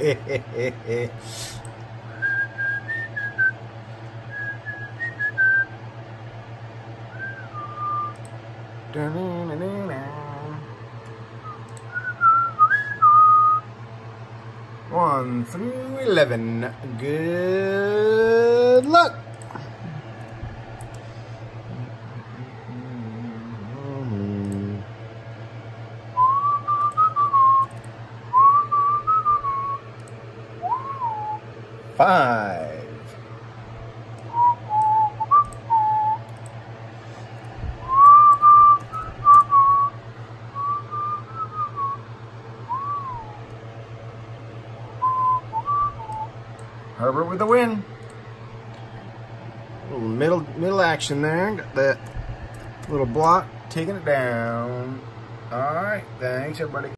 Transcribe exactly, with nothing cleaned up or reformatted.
One through eleven. Good luck. Five. Herbert with the win. Little middle middle action there. Got that little block, taking it down. All right, thanks everybody.